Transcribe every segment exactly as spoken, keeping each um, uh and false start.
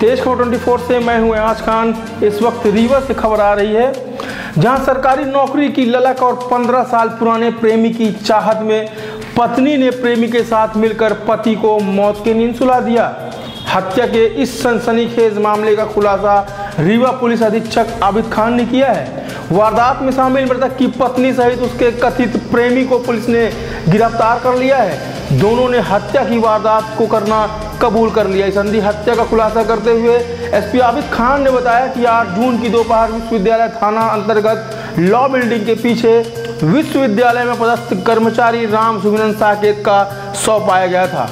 तेज खबर चौबीस से मैं हूं एजाज खान। इस वक्त रीवा से खबर आ रही है, जहां सरकारी नौकरी की ललक और पंद्रह साल पुराने प्रेमी की चाहत में पत्नी ने प्रेमी के साथ मिलकर पति को मौत की नींद सुला दिया। हत्या के इस सनसनीखेज मामले का खुलासा रीवा पुलिस अधीक्षक आबिद खान ने किया है। वारदात में शामिल मृतक की पत्नी सहित उसके कथित प्रेमी को पुलिस ने गिरफ्तार कर लिया है। दोनों ने हत्या की वारदात को करना कबूल कर लिया। इस अंधी हत्या का खुलासा करते हुए एसपी आबिद खान ने बताया कि आठ जून की दोपहर विश्वविद्यालय थाना अंतर्गत लॉ बिल्डिंग के पीछे विश्वविद्यालय में पदस्थ कर्मचारी राम सुमिरन साकेत का शव पाया गया था।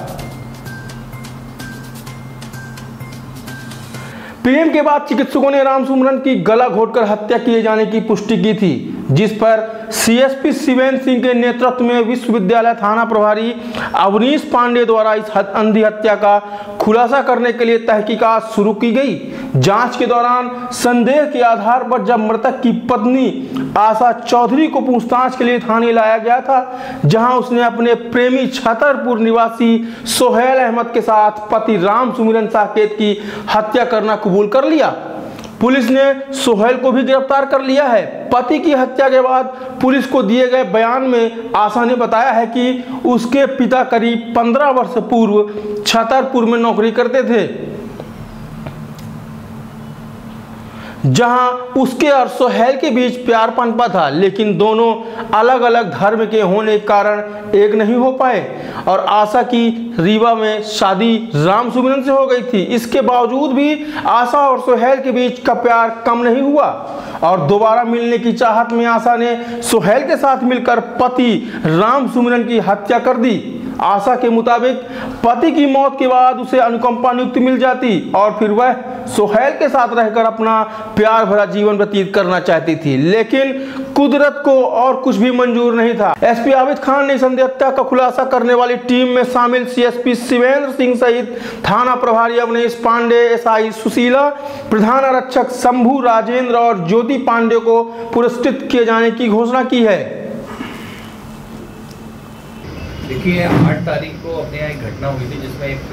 प्रेम के बाद चिकित्सकों ने राम सुमिरन की गला घोटकर हत्या किए जाने की पुष्टि की थी, जिस पर सीएसपी शिवेंद्र सिंह के नेतृत्व में विश्वविद्यालय थाना प्रभारी अवनीश पांडे द्वारा इस अंधी हत्या का खुलासा करने के लिए तहकीकात शुरू की गई। जांच के दौरान संदेह के आधार पर जब मृतक की पत्नी आशा चौधरी को पूछताछ के लिए थाने लाया गया था, जहां उसने अपने प्रेमी छतरपुर निवासी सोहेल अहमद के साथ पति राम सुमिरन साकेत की हत्या करना कबूल कर लिया। पुलिस ने सोहेल को भी गिरफ्तार कर लिया है। पति की हत्या के बाद पुलिस को दिए गए बयान में आशा ने बताया है कि उसके पिता करीब पंद्रह वर्ष पूर्व छतरपुर में नौकरी करते थे, जहां उसके और सोहेल के बीच प्यार पनपा था, लेकिन दोनों अलग अलग धर्म के होने के कारण एक नहीं हो पाए और आशा की रीवा में शादी राम सुमिरन से हो गई थी। इसके बावजूद भी आशा और सोहेल के बीच का प्यार कम नहीं हुआ और दोबारा मिलने की चाहत में आशा ने सोहेल के साथ मिलकर पति राम सुमिरन की हत्या कर दी। आशा के मुताबिक पति की मौत के बाद उसे अनुकंपा नियुक्ति मिल जाती और फिर वह सोहेल के साथ रहकर अपना प्यार भरा जीवन व्यतीत करना चाहती थी, लेकिन कुदरत को और कुछ भी मंजूर नहीं था। एसपी आबिद खान ने इस अंधी हत्या का खुलासा करने वाली टीम में शामिल सीएसपी शिवेंद्र सिंह सहित थाना प्रभारी अवनीश पांडे, एसआई सुशीला, प्रधान आरक्षक शंभू राजेंद्र और ज्योति पांडे को पुरस्कृत किए जाने की घोषणा की है। देखिए, आठ तारीख को अपने यहाँ एक घटना हुई थी जिसमें एक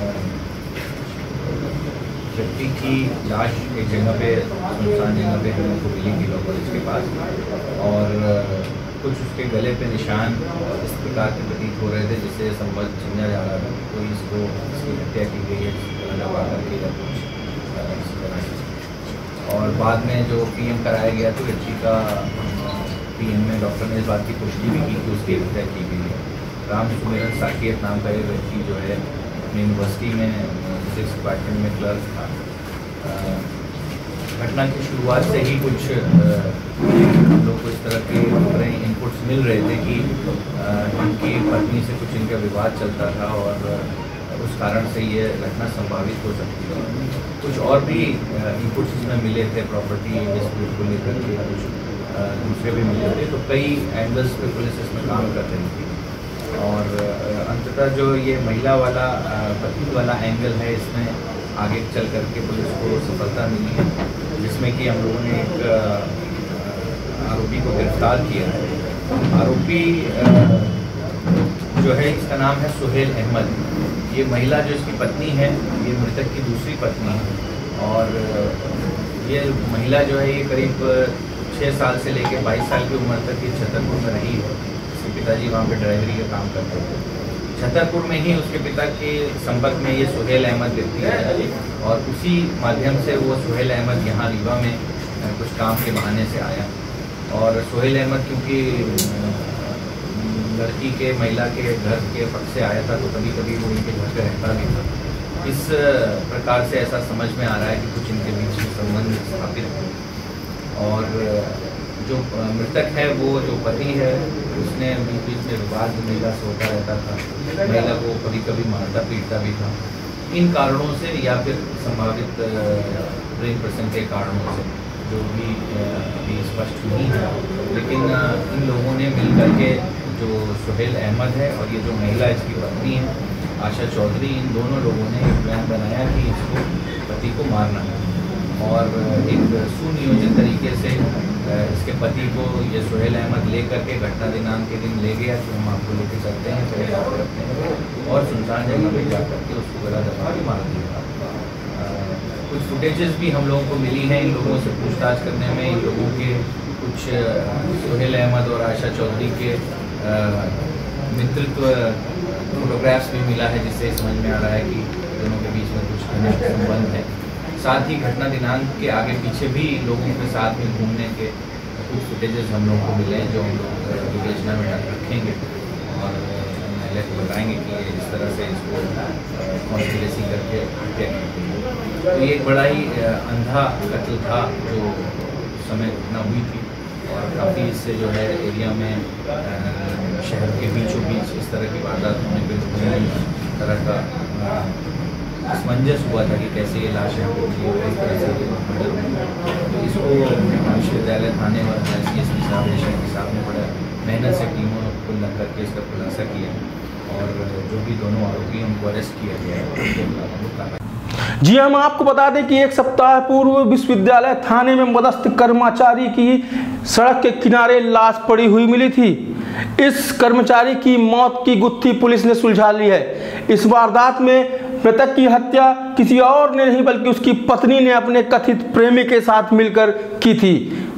व्यक्ति की लाश एक जगह पे सुनसान जगह पे हम लोग को मिली थी कॉलेज के पास, और कुछ उसके गले पे निशान इस प्रकार के प्रतीत हो रहे थे जिससे संबंध समझा जा रहा था कोई इसको इसकी हत्या की गई है दबा करके या कुछ इसी तरह से। और बाद में जो पीएम कराया गया तो व्यक्ति का पीएम में डॉक्टर ने इस बात की पुष्टि भी की कि उसकी हत्या की गई है। राम सुमिरन साकेत नाम का एक व्यक्ति जो है अपनी यूनिवर्सिटी में फिजिक्स डिपार्टमेंट में क्लर्क था। घटना की शुरुआत से ही कुछ हम लोग को इस तरह के इनपुट्स मिल रहे थे कि इनकी पत्नी से कुछ इनका विवाद चलता था और उस कारण से ये घटना संभावित हो सकती है। कुछ और भी इनपुट्स इसमें मिले थे, प्रॉपर्टी डिस्प्यूट को लेकर के कुछ दूसरे भी मिले थे, तो कई एंगल्स पे पुलिस इसमें काम कर रही थी और अंततः जो ये महिला वाला पति वाला एंगल है इसमें आगे चल करके पुलिस को सफलता मिली है, जिसमें कि हम लोगों ने एक आरोपी को गिरफ्तार किया है। आरोपी जो है इसका नाम है सोहेल अहमद। ये महिला जो इसकी पत्नी है ये मृतक की दूसरी पत्नी है और ये महिला जो है ये करीब छः साल से लेकर बाईस साल की उम्र तक ये छतरपुर में रही है। पिताजी वहाँ पे ड्राइवरी का काम करते थे। छतरपुर में ही उसके पिता के संपर्क में ये सोहेल अहमद व्यक्ति है और उसी माध्यम से वो सोहेल अहमद यहाँ रीवा में कुछ काम के बहाने से आया और सोहेल अहमद क्योंकि लड़की के महिला के घर के पक्ष से आया था तो कभी कभी वो इनके घर पे रहता भी था। इस प्रकार से ऐसा समझ में आ रहा है कि कुछ इनके बीच में संबंध स्थापित है और जो मृतक है वो जो पति है उसने बीच बीच में विवाद महिला से होता रहता था, महिला को कभी कभी मारता पीटता भी था। इन कारणों से या फिर संभावित प्रेम प्रसंग के कारणों से जो भी अभी स्पष्ट नहीं है, लेकिन इन लोगों ने मिलकर के जो सोहेल अहमद है और ये जो महिला इसकी पत्नी है आशा चौधरी, इन दोनों लोगों ने एक प्लान बनाया कि इसको पति को मारना है और एक सुनियोजित तरीके से इसके पति को ये सोहेल अहमद ले करके घटना दिनांक के दिन ले गया कि हम आपको लेके चलते हैं, पहले यहाँ पर रखते हैं और सुनसान जगह में जा करके उसको गला दबा के मार दिया। कुछ फुटेजेस भी हम लोगों को मिली हैं इन लोगों से पूछताछ करने में। इन लोगों के कुछ सुहेल अहमद और आयशा चौधरी के मित्रत्व फोटोग्राफ्स भी मिला है, जिससे समझ में आ रहा है कि दोनों के बीच में कुछ घनिष्ठ संबंध है। साथ ही घटना दिनांक के आगे पीछे भी लोगों के साथ में घूमने के कुछ फुटेजेस हम लोगों को मिले हैं, जो हम लोग विवेचना में रखेंगे और न्यायालय को बताएंगे कि इस तरह से इसको कॉन्स्पिरेसी करके हत्या की। तो ये एक बड़ा ही अंधा कत्ल था जो समय घटना हुई थी, और काफ़ी इससे जो है एरिया में शहर के बीचों बीच इस तरह की वारदात होने पर तरह का असमंजस हुआ था कि कैसे ये लाश यहाँ पहुँची और इस तरह से मर्डर हुआ। तो इसको विश्वविद्यालय थाने और एस सी एस पी साहब ने शहर साहब ने बड़ा मेहनत से टीमों को लग करके इसका खुलासा किया, और जो भी दोनों आरोपी उनको अरेस्ट किया गया है। जी हम आपको बता दें कि एक सप्ताह पूर्व विश्वविद्यालय थाने में मदस्थ कर्मचारी की सड़क के किनारे लाश पड़ी हुई मिली थी। इस कर्मचारी की मौत की गुत्थी पुलिस ने सुलझा ली है। इस वारदात में मृतक की हत्या किसी और ने नहीं बल्कि उसकी पत्नी ने अपने कथित प्रेमी के साथ मिलकर की थी।